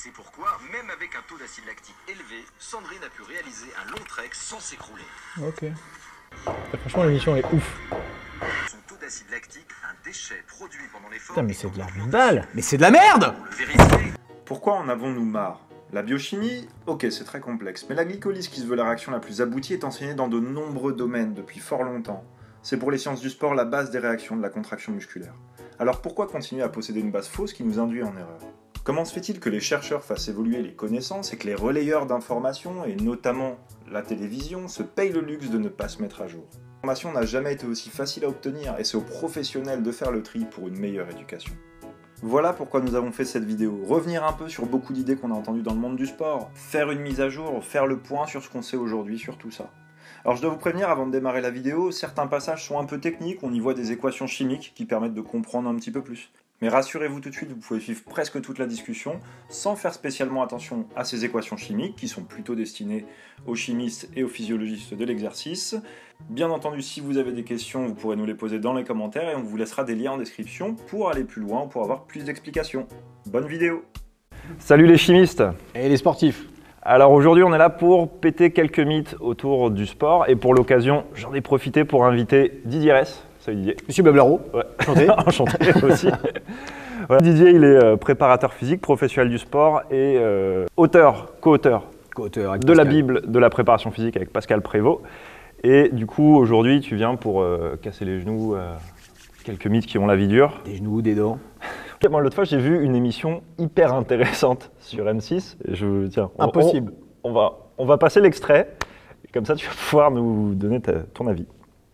C'est pourquoi, même avec un taux d'acide lactique élevé, Sandrine a pu réaliser un long trek sans s'écrouler. Ok. Franchement, l'émission est ouf. Son taux d'acide lactique, un déchet produit pendant l'effort... Putain, mais c'est de la dalle. Mais c'est de la merde! Pour le vérifier... Pourquoi en avons-nous marre? La biochimie, ok, c'est très complexe, mais la glycolyse qui se veut la réaction la plus aboutie est enseignée dans de nombreux domaines depuis fort longtemps. C'est pour les sciences du sport la base des réactions de la contraction musculaire. Alors pourquoi continuer à posséder une base fausse qui nous induit en erreur? Comment se fait-il que les chercheurs fassent évoluer les connaissances et que les relayeurs d'informations, et notamment la télévision, se payent le luxe de ne pas se mettre à jour? L'information n'a jamais été aussi facile à obtenir et c'est aux professionnels de faire le tri pour une meilleure éducation. Voilà pourquoi nous avons fait cette vidéo, revenir un peu sur beaucoup d'idées qu'on a entendues dans le monde du sport, faire une mise à jour, faire le point sur ce qu'on sait aujourd'hui sur tout ça. Alors je dois vous prévenir avant de démarrer la vidéo, certains passages sont un peu techniques, on y voit des équations chimiques qui permettent de comprendre un petit peu plus. Mais rassurez-vous tout de suite, vous pouvez suivre presque toute la discussion sans faire spécialement attention à ces équations chimiques qui sont plutôt destinées aux chimistes et aux physiologistes de l'exercice. Bien entendu, si vous avez des questions, vous pourrez nous les poser dans les commentaires et on vous laissera des liens en description pour aller plus loin ou pour avoir plus d'explications. Bonne vidéo! Salut les chimistes! Et les sportifs? Alors aujourd'hui on est là pour péter quelques mythes autour du sport et pour l'occasion j'en ai profité pour inviter Didier Ress. Salut Didier. Monsieur Blablaro. Ouais. Enchanté. Enchanté aussi. Voilà. Didier il est préparateur physique, professionnel du sport et co-auteur de la Bible de la préparation physique avec Pascal Prévost. Et du coup aujourd'hui tu viens pour casser les genoux quelques mythes qui ont la vie dure. Des genoux, des dents. Moi, l'autre fois, j'ai vu une émission hyper intéressante sur M6. Et tiens, impossible. On va passer l'extrait. Comme ça, tu vas pouvoir nous donner ton avis.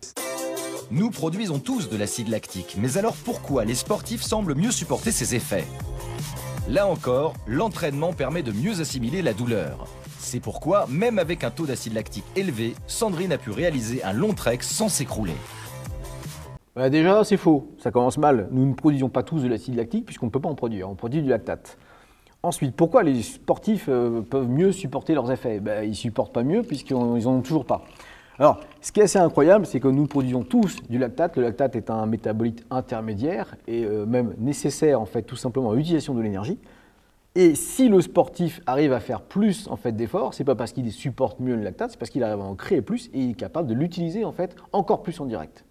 Nous produisons tous de l'acide lactique, mais alors pourquoi les sportifs semblent mieux supporter ses effets? Là encore, l'entraînement permet de mieux assimiler la douleur. C'est pourquoi, même avec un taux d'acide lactique élevé, Sandrine a pu réaliser un long trek sans s'écrouler. Bah déjà, c'est faux, ça commence mal. Nous ne produisons pas tous de l'acide lactique puisqu'on ne peut pas en produire, on produit du lactate. Ensuite, pourquoi les sportifs peuvent mieux supporter leurs effets? Ils ne supportent pas mieux puisqu'ils n'en ont toujours pas. Alors, ce qui est assez incroyable, c'est que nous produisons tous du lactate. Le lactate est un métabolite intermédiaire et même nécessaire en fait tout simplement à l'utilisation de l'énergie. Et si le sportif arrive à faire plus en fait d'efforts, c'est pas parce qu'il supporte mieux le lactate, c'est parce qu'il arrive à en créer plus et il est capable de l'utiliser en fait encore plus en direct.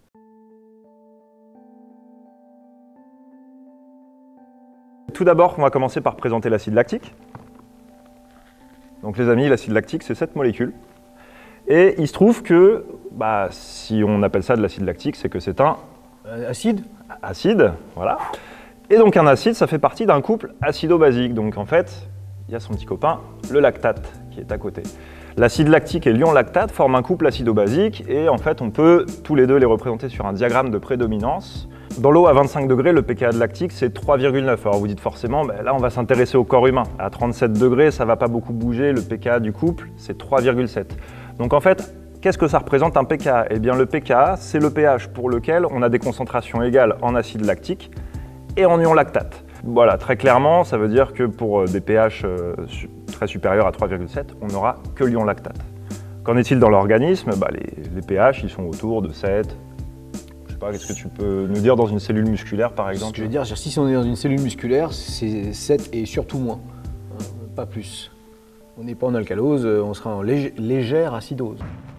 Tout d'abord, on va commencer par présenter l'acide lactique. Donc les amis, l'acide lactique, c'est cette molécule. Et il se trouve que, si on appelle ça de l'acide lactique, c'est que c'est un... Acide. Acide, voilà. Et donc un acide, ça fait partie d'un couple acido-basique. Donc en fait, il y a son petit copain, le lactate, qui est à côté. L'acide lactique et l'ion lactate forment un couple acido-basique et en fait, on peut tous les deux les représenter sur un diagramme de prédominance. Dans l'eau à 25 degrés, le pKa de lactique, c'est 3,9. Alors vous dites forcément, là on va s'intéresser au corps humain. À 37 degrés, ça ne va pas beaucoup bouger, le pKa du couple, c'est 3,7. Donc en fait, qu'est-ce que ça représente un pKa? Eh bien le pKa, c'est le pH pour lequel on a des concentrations égales en acide lactique et en ion lactate. Voilà, très clairement, ça veut dire que pour des pH très supérieurs à 3,7, on n'aura que l'ion lactate. Qu'en est-il dans l'organisme? Les pH, ils sont autour de 7. Qu'est-ce que tu peux nous dire dans une cellule musculaire, par exemple? Ce que je veux dire, si on est dans une cellule musculaire, c'est 7 et surtout moins, pas plus. On n'est pas en alcalose, on sera en légère acidose.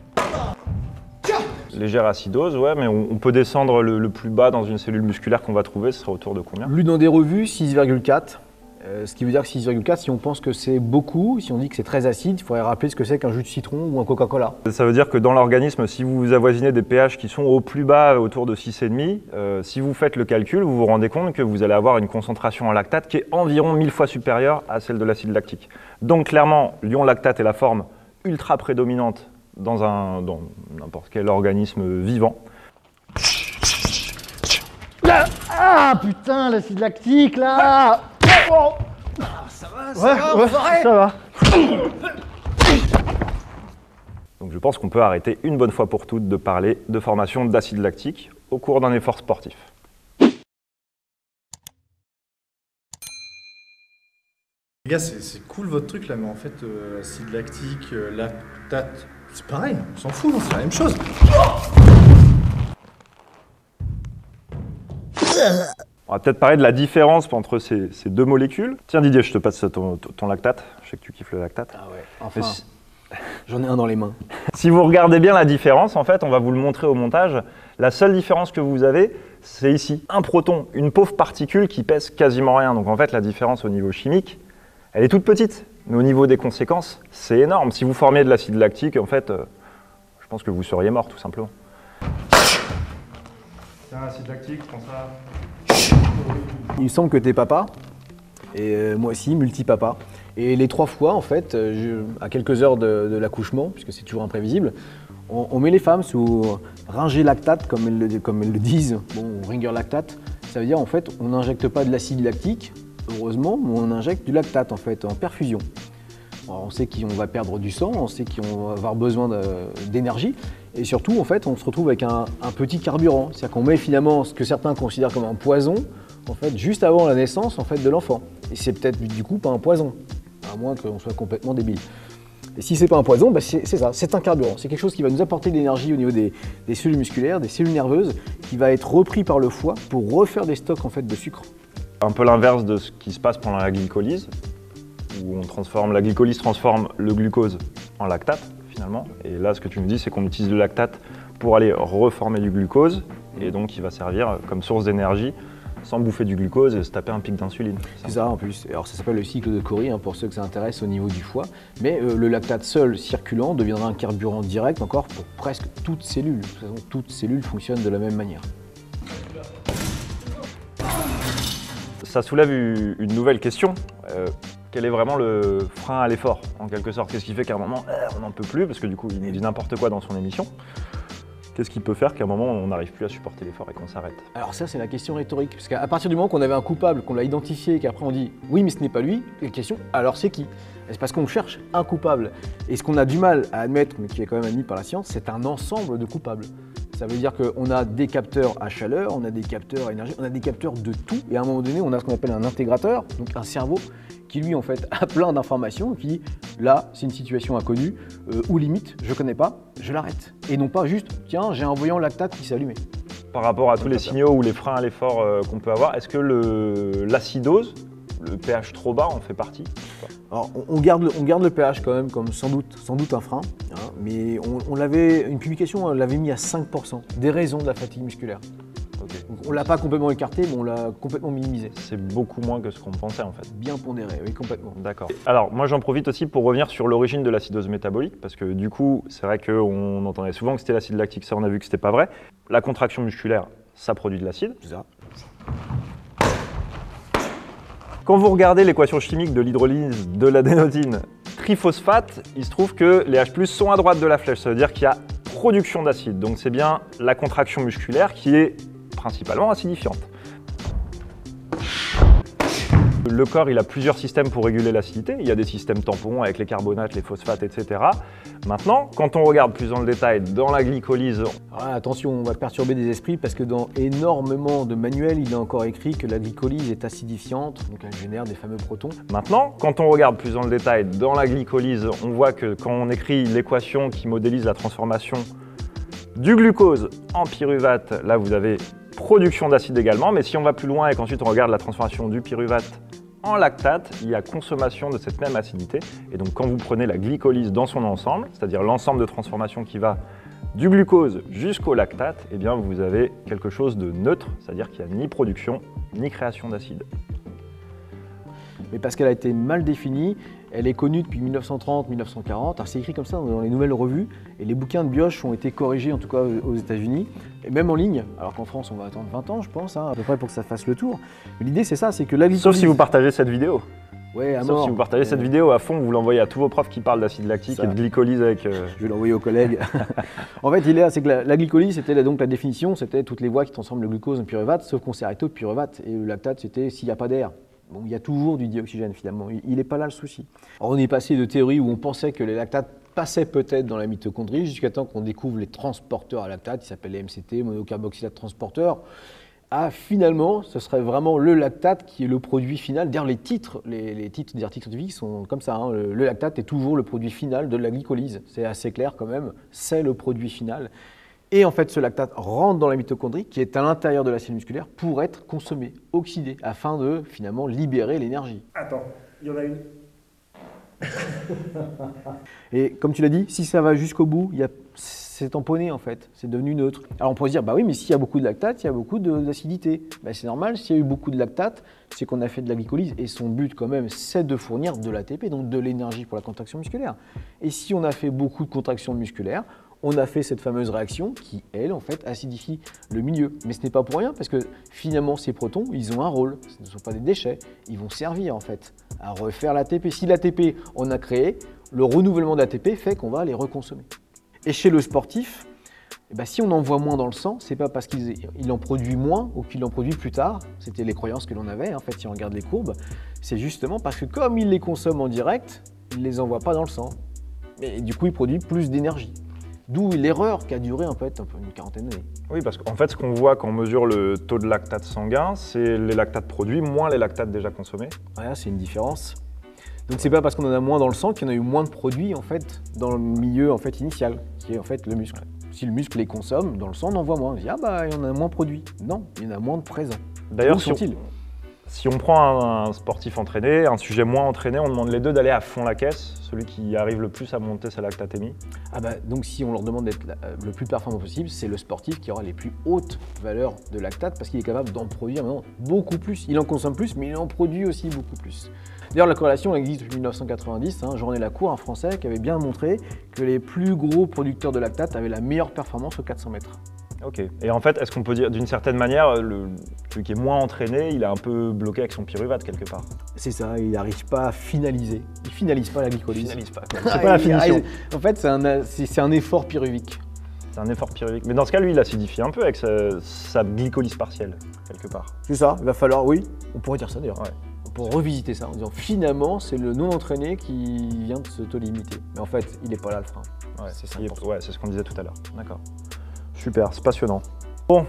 Légère acidose, ouais, mais on peut descendre le plus bas dans une cellule musculaire qu'on va trouver, ce sera autour de combien? Lu dans des revues, 6,4. Ce qui veut dire que 6,4, si on pense que c'est beaucoup, si on dit que c'est très acide, il faudrait rappeler ce que c'est qu'un jus de citron ou un Coca-Cola. Ça veut dire que dans l'organisme, si vous avoisinez des pH qui sont au plus bas, autour de 6,5, si vous faites le calcul, vous vous rendez compte que vous allez avoir une concentration en lactate qui est environ 1000 fois supérieure à celle de l'acide lactique. Donc clairement, l'ion lactate est la forme ultra prédominante dans n'importe quel organisme vivant. Ah putain, l'acide lactique là! Oh, Ça va. Donc je pense qu'on peut arrêter une bonne fois pour toutes de parler de formation d'acide lactique au cours d'un effort sportif. Les gars, c'est cool votre truc là, mais en fait, acide lactique, lactate, c'est pareil, on s'en fout, non, c'est la même chose. On va peut-être parler de la différence entre ces deux molécules. Tiens Didier, je te passe ton lactate. Je sais que tu kiffes le lactate. Ah ouais, enfin, j'en ai un dans les mains. Si vous regardez bien la différence, en fait, on va vous le montrer au montage. La seule différence que vous avez, c'est ici. Un proton, une pauvre particule qui pèse quasiment rien. Donc en fait, la différence au niveau chimique, elle est toute petite. Mais au niveau des conséquences, c'est énorme. Si vous formiez de l'acide lactique, en fait, je pense que vous seriez mort, tout simplement. Tiens, l'acide lactique, prends ça. Il me semble que t'es papa, et moi aussi, multi-papa. Et les 3 fois, en fait, à quelques heures de l'accouchement, puisque c'est toujours imprévisible, on met les femmes sous ringer lactate, comme elles le disent, bon, ringer lactate. Ça veut dire, en fait, on n'injecte pas de l'acide lactique, heureusement, mais on injecte du lactate, en fait, en perfusion. Alors, on sait qu'on va perdre du sang, on sait qu'on va avoir besoin d'énergie. Et surtout, en fait, on se retrouve avec un petit carburant. C'est-à-dire qu'on met finalement ce que certains considèrent comme un poison, en fait, juste avant la naissance en fait, de l'enfant. Et c'est peut-être du coup pas un poison, à moins qu'on soit complètement débile. Et si c'est pas un poison, bah c'est ça, c'est un carburant. C'est quelque chose qui va nous apporter de l'énergie au niveau des cellules musculaires, des cellules nerveuses, qui va être repris par le foie pour refaire des stocks en fait, de sucre. Un peu l'inverse de ce qui se passe pendant la glycolyse, où la glycolyse transforme le glucose en lactate, finalement. Et là, ce que tu me dis, c'est qu'on utilise le lactate pour aller reformer du glucose, et donc il va servir comme source d'énergie sans bouffer du glucose et se taper un pic d'insuline. C'est ça en plus. Alors ça s'appelle le cycle de Cori, hein, pour ceux que ça intéresse au niveau du foie. Mais le lactate seul circulant deviendra un carburant direct encore pour presque toute cellule. De toute façon, toute cellule fonctionne de la même manière. Ça soulève une nouvelle question. Quel est vraiment le frein à l'effort, en quelque sorte? Qu'est-ce qui fait qu'à un moment, on n'en peut plus, parce que du coup, il nous dit n'importe quoi dans son émission. Qu'est-ce qui peut faire qu'à un moment, on n'arrive plus à supporter l'effort et qu'on s'arrête? Alors ça, c'est la question rhétorique. Parce qu'à partir du moment qu'on avait un coupable, qu'on l'a identifié, qu'après on dit « oui, mais ce n'est pas lui », la question « alors c'est qui ?» C'est parce qu'on cherche un coupable. Et ce qu'on a du mal à admettre, mais qui est quand même admis par la science, c'est un ensemble de coupables. Ça veut dire qu'on a des capteurs à chaleur, on a des capteurs à énergie, on a des capteurs de tout. Et à un moment donné, on a ce qu'on appelle un intégrateur, donc un cerveau, qui lui en fait a plein d'informations, qui dit là c'est une situation inconnue, ou limite je connais pas, je l'arrête. Et non pas juste tiens j'ai un voyant lactate qui s'est allumé. Par rapport à tous les signaux ou les freins à l'effort qu'on peut avoir, est-ce que l'acidose, le pH trop bas en fait partie? Alors on garde le pH quand même comme sans doute un frein, hein, mais une publication l'avait mis à 5% des raisons de la fatigue musculaire. Okay. On ne l'a pas complètement écarté, mais on l'a complètement minimisé. C'est beaucoup moins que ce qu'on pensait en fait. Bien pondéré, oui, complètement. D'accord. Alors moi j'en profite aussi pour revenir sur l'origine de l'acidose métabolique, parce que du coup c'est vrai qu'on entendait souvent que c'était l'acide lactique, ça on a vu que c'était pas vrai. La contraction musculaire, ça produit de l'acide. C'est ça. Quand vous regardez l'équation chimique de l'hydrolyse de l'adénosine triphosphate, il se trouve que les H+ sont à droite de la flèche, ça veut dire qu'il y a production d'acide. Donc c'est bien la contraction musculaire qui est principalement acidifiante. Le corps il a plusieurs systèmes pour réguler l'acidité. Il y a des systèmes tampons avec les carbonates, les phosphates, etc. Maintenant, quand on regarde plus dans le détail dans la glycolyse... Ah, attention, on va perturber des esprits parce que dans énormément de manuels, il est encore écrit que la glycolyse est acidifiante, donc elle génère des fameux protons. Maintenant, quand on regarde plus dans le détail dans la glycolyse, on voit que quand on écrit l'équation qui modélise la transformation du glucose en pyruvate, là vous avez production d'acide également, mais si on va plus loin et qu'ensuite on regarde la transformation du pyruvate en lactate, il y a consommation de cette même acidité. Et donc quand vous prenez la glycolyse dans son ensemble, c'est-à-dire l'ensemble de transformation qui va du glucose jusqu'au lactate, eh bien vous avez quelque chose de neutre, c'est-à-dire qu'il n'y a ni production ni création d'acide. Mais parce qu'elle a été mal définie, elle est connue depuis 1930-1940. Alors c'est écrit comme ça dans les nouvelles revues, et les bouquins de Bioch ont été corrigés en tout cas aux États-Unis, et même en ligne, alors qu'en France on va attendre 20 ans je pense, hein, à peu près pour que ça fasse le tour. Mais l'idais c'est ça, c'est que la glycolyse... Sauf si vous partagez cette vidéo. Ouais, Sauf si vous partagez cette vidéo à fond, vous l'envoyez à tous vos profs qui parlent d'acide lactique et de glycolyse avec... Je vais l'envoyer aux collègues. En fait, c'est que la glycolyse, c'était donc la définition, c'était toutes les voies qui transforment le glucose en pyruvate, sauf qu'on s'est arrêté au pyruvate, et le lactate c'était s'il n'y a pas d'air. Bon, il y a toujours du dioxygène finalement, il n'est pas là le souci. Alors, on est passé de théories où on pensait que les lactates passaient peut-être dans la mitochondrie, jusqu'à temps qu'on découvre les transporteurs à lactate, qui s'appellent les MCT, monocarboxylate transporteurs. Ah, finalement, ce serait vraiment le lactate qui est le produit final. D'ailleurs, les titres des articles scientifiques sont comme ça, hein. Le lactate est toujours le produit final de la glycolyse. C'est assez clair quand même, c'est le produit final. Et en fait, ce lactate rentre dans la mitochondrie qui est à l'intérieur de la cellule musculaire pour être consommé, oxydé, afin de finalement libérer l'énergie. Attends, il y en a une. Et comme tu l'as dit, si ça va jusqu'au bout, c'est tamponné en fait, c'est devenu neutre. Alors on pourrait se dire, bah oui, mais s'il y a beaucoup de lactate, il y a beaucoup d'acidité. Bah, c'est normal, s'il y a eu beaucoup de lactate, c'est qu'on a fait de la glycolyse et son but quand même, c'est de fournir de l'ATP, donc de l'énergie pour la contraction musculaire. Et si on a fait beaucoup de contractions musculaires, on a fait cette fameuse réaction qui, elle, en fait, acidifie le milieu. Mais ce n'est pas pour rien, parce que finalement, ces protons, ils ont un rôle. Ce ne sont pas des déchets. Ils vont servir, en fait, à refaire l'ATP. Si l'ATP, on a créé, le renouvellement d'ATP fait qu'on va les reconsommer. Et chez le sportif, eh ben, si on en voit moins dans le sang, c'est pas parce qu'il en produit moins ou qu'il en produit plus tard. C'était les croyances que l'on avait, en fait, si on regarde les courbes. C'est justement parce que comme il les consomme en direct, il ne les envoie pas dans le sang. Et du coup, il produit plus d'énergie. D'où l'erreur qui a duré en fait une quarantaine d'années. Oui, parce qu'en fait, ce qu'on voit quand on mesure le taux de lactate sanguin, c'est les lactates produits moins les lactates déjà consommés. Voilà, c'est une différence. Donc c'est pas parce qu'on en a moins dans le sang qu'il y en a eu moins de produits en fait dans le milieu en fait initial, qui est en fait le muscle. Si le muscle les consomme, dans le sang on en voit moins. On dit ah bah il y en a moins produits. Non, il y en a moins de présents. D'ailleurs, où sont-ils ? Si on prend un sportif entraîné, un sujet moins entraîné, on demande les deux d'aller à fond la caisse, celui qui arrive le plus à monter sa lactatémie. Ah bah, donc si on leur demande d'être le plus performant possible, c'est le sportif qui aura les plus hautes valeurs de lactate parce qu'il est capable d'en produire maintenant beaucoup plus. Il en consomme plus, mais il en produit aussi beaucoup plus. D'ailleurs, la corrélation existe depuis 1990. Jean-René Lacour, un Français, qui avait bien montré que les plus gros producteurs de lactate avaient la meilleure performance aux 400 mètres. Ok. Et en fait, est-ce qu'on peut dire d'une certaine manière, celui qui est moins entraîné, il est un peu bloqué avec son pyruvate quelque part? C'est ça, il n'arrive pas à finaliser. Il ne finalise pas la glycolyse. Il finalise pas. C'est pas la finition. En fait, c'est un effort pyruvique. C'est un effort pyruvique. Mais dans ce cas, lui, il acidifie un peu avec sa glycolyse partielle, quelque part. C'est ça, il va falloir, oui, on pourrait dire ça d'ailleurs. Ouais. On pourrait revisiter ça en disant finalement, c'est le non-entraîné qui vient de s'auto-limiter. Mais en fait, il n'est pas là le frein. Ouais, c'est ça. Ouais, c'est ce qu'on disait tout à l'heure. D'accord. Super, c'est passionnant. Bon,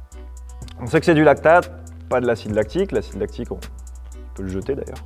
on sait que c'est du lactate, pas de l'acide lactique. L'acide lactique, on peut le jeter d'ailleurs.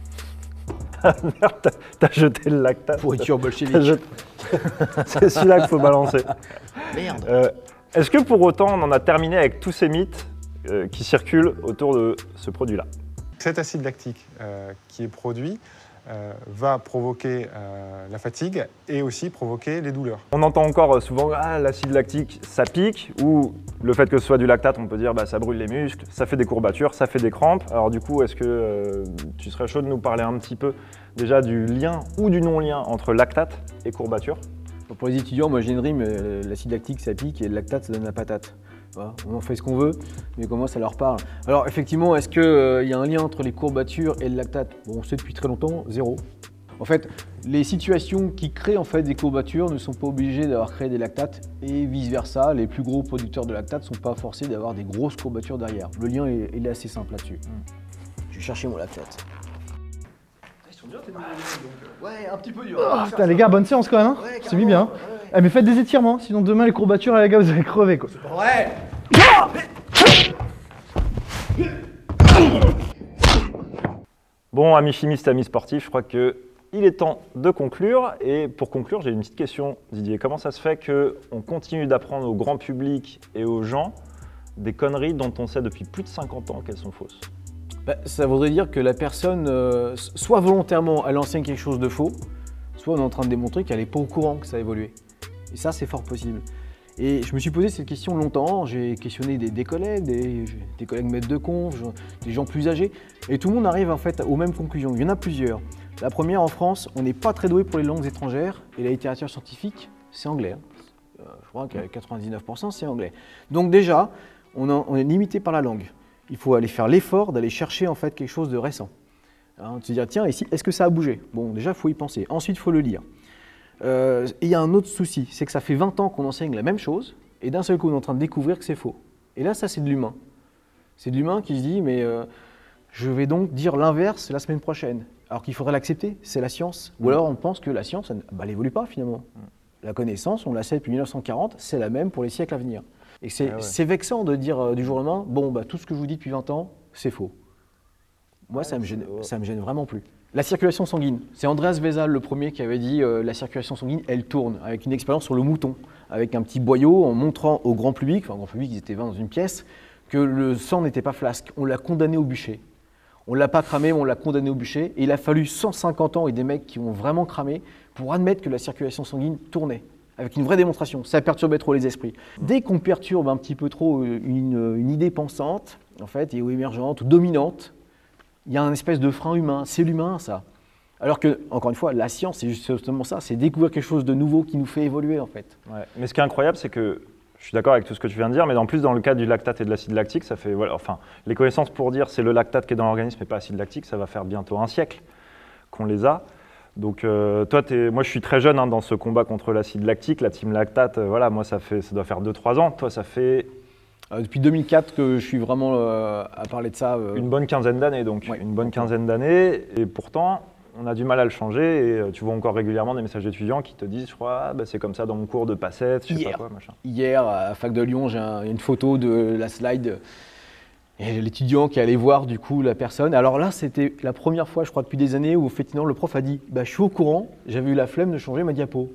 Merde, t'as jeté le lactate. Pourriture bolchevique. C'est celui-là qu'il faut balancer. Merde. Est-ce que pour autant, on en a terminé avec tous ces mythes qui circulent autour de ce produit-là? Cet acide lactique qui est produit va provoquer la fatigue et aussi provoquer les douleurs. On entend encore souvent l'acide lactique ça pique, ou le fait que ce soit du lactate, on peut dire ça brûle les muscles, ça fait des courbatures, ça fait des crampes. Alors du coup, est-ce que tu serais chaud de nous parler un petit peu déjà du lien ou du non-lien entre lactate et courbature? Pour les étudiants, moi j'ai une rime, l'acide lactique ça pique et le lactate ça donne la patate. Voilà, on en fait ce qu'on veut, mais comment ça leur parle? Alors effectivement, est-ce qu'il y a un lien entre les courbatures et le lactate? Bon, on sait depuis très longtemps, zéro. En fait, les situations qui créent en fait des courbatures ne sont pas obligées d'avoir créé des lactates et vice-versa. Les plus gros producteurs de lactates ne sont pas forcés d'avoir des grosses courbatures derrière. Le lien il est assez simple là-dessus. Je vais chercher mon lactate. Ils sont durs tes nouveaux donc. Ouais, un petit peu dur. Oh, putain, les gars, bonne séance quand même. Hein. Ouais, c'est mis bien. Eh, mais faites des étirements, sinon demain les courbatures, les gars, vous allez crever quoi. Ouais. Bon, amis chimistes, amis sportifs, je crois qu'il est temps de conclure. Et pour conclure, j'ai une petite question, Didier. Comment ça se fait qu'on continue d'apprendre au grand public et aux gens des conneries dont on sait depuis plus de 50 ans qu'elles sont fausses? Bah, ça voudrait dire que la personne, soit volontairement, elle enseigne quelque chose de faux, soit on est en train de démontrer qu'elle n'est pas au courant que ça a évolué. Et ça, c'est fort possible. Et je me suis posé cette question longtemps, j'ai questionné des collègues, des collègues maîtres de conf, des gens plus âgés, et tout le monde arrive en fait aux mêmes conclusions. Il y en a plusieurs. La première, en France, on n'est pas très doué pour les langues étrangères, et la littérature scientifique, c'est anglais. Je crois qu'à 99%, c'est anglais. Donc déjà, on est limité par la langue. Il faut aller faire l'effort d'aller chercher en fait quelque chose de récent. De se dire, tiens, ici, est-ce que ça a bougé? Bon, déjà, il faut y penser. Ensuite, il faut le lire. Et il y a un autre souci, c'est que ça fait 20 ans qu'on enseigne la même chose, et d'un seul coup, on est en train de découvrir que c'est faux. Et là, ça, c'est de l'humain. C'est de l'humain qui se dit, mais je vais donc dire l'inverse la semaine prochaine. Alors qu'il faudrait l'accepter, c'est la science. Ou alors, on pense que la science, elle n'évolue pas, finalement. La connaissance, on la sait depuis 1940, c'est la même pour les siècles à venir. Et c'est vexant de dire du jour au lendemain, bon, bah, tout ce que je vous dis depuis 20 ans, c'est faux. Moi, ça me gêne vraiment plus. La circulation sanguine. C'est Andreas Vesal le premier qui avait dit la circulation sanguine, elle tourne, avec une expérience sur le mouton, avec un petit boyau en montrant au grand public, enfin au grand public, ils étaient 20 dans une pièce, que le sang n'était pas flasque. On l'a condamné au bûcher. On ne l'a pas cramé, mais on l'a condamné au bûcher. Et il a fallu 150 ans et des mecs qui ont vraiment cramé pour admettre que la circulation sanguine tournait, avec une vraie démonstration. Ça perturbait trop les esprits. Dès qu'on perturbe un petit peu trop une idée pensante, en fait, ou émergente ou dominante, il y a un espèce de frein humain. C'est l'humain, ça. Alors que, encore une fois, la science, c'est justement ça. C'est découvrir quelque chose de nouveau qui nous fait évoluer, en fait. Ouais. Mais ce qui est incroyable, c'est que je suis d'accord avec tout ce que tu viens de dire, mais en plus, dans le cas du lactate et de l'acide lactique, ça fait, voilà, enfin, les connaissances pour dire c'est le lactate qui est dans l'organisme et pas l'acide lactique, ça va faire bientôt un siècle qu'on les a. Donc, moi, je suis très jeune dans ce combat contre l'acide lactique, la team lactate. Voilà, moi, ça doit faire 2-3 ans. Toi, ça fait depuis 2004 que je suis vraiment à parler de ça. Une bonne quinzaine d'années, donc. Ouais. Une bonne quinzaine d'années, et pourtant, on a du mal à le changer. Et tu vois encore régulièrement des messages d'étudiants qui te disent, je crois, c'est comme ça dans mon cours de passette, je sais pas quoi, machin. Hier, à Fac de Lyon, j'ai une photo de la slide. Et l'étudiant qui allait voir du coup la personne. Alors là, c'était la première fois, je crois, depuis des années où effectivement le prof a dit je suis au courant, j'avais eu la flemme de changer ma diapo.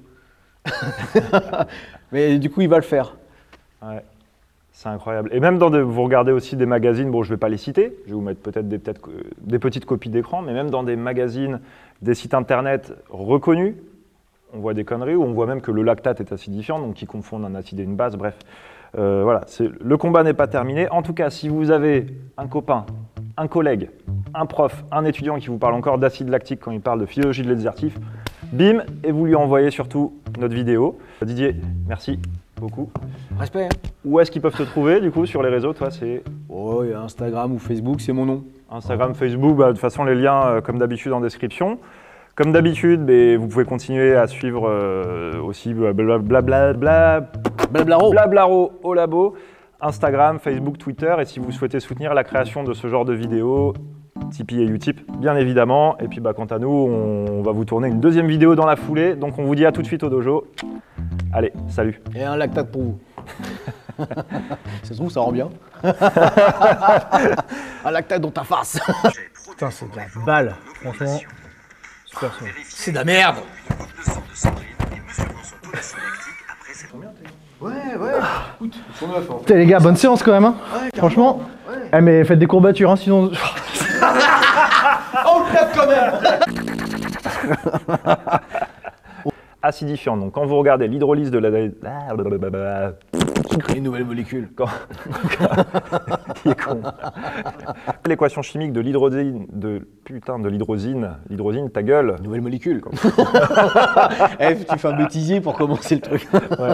Mais du coup, il va le faire. Ouais, c'est incroyable. Et même vous regardez aussi des magazines, bon, je ne vais pas les citer, je vais vous mettre peut-être des petites copies d'écran, mais même dans des magazines, des sites internet reconnus, on voit des conneries où on voit même que le lactate est acidifiant, donc qui confondent un acide et une base, bref. Voilà, le combat n'est pas terminé. En tout cas, si vous avez un copain, un collègue, un prof, un étudiant qui vous parle encore d'acide lactique quand il parle de physiologie de l'exercice, bim, et vous lui envoyez surtout notre vidéo. Didier, merci beaucoup. Respect. Hein. Où est-ce qu'ils peuvent te trouver du coup sur les réseaux? Toi, c'est Instagram ou Facebook, c'est mon nom. Instagram, Facebook, de toute façon les liens comme d'habitude en description. Comme d'habitude, vous pouvez continuer à suivre aussi Blablaro au labo, Instagram, Facebook, Twitter. Et si vous souhaitez soutenir la création de ce genre de vidéos, Tipeee et Utip, bien évidemment. Et puis quant à nous, on va vous tourner une deuxième vidéo dans la foulée. Donc on vous dit à tout de suite au dojo. Allez, salut. Et un lactate pour vous. Ça se trouve, ça rend bien. Un lactate dans ta face. Putain, c'est de la balle. Franchement, super son. C'est de la merde. Ouais. Écoute, ils sont neufs. Putain, les gars, bonne séance quand même. Hein. Ouais, franchement. Ouais. Eh, mais faites des courbatures, hein, sinon. Oh, le clap quand même. Acidifiant. Donc quand vous regardez l'hydrolyse de la... Créer une nouvelle molécule. Il est con. L'équation chimique de l'hydrosine, l'hydrosine, ta gueule. Nouvelle molécule. Tu fais un bêtisier pour commencer le truc. Ouais.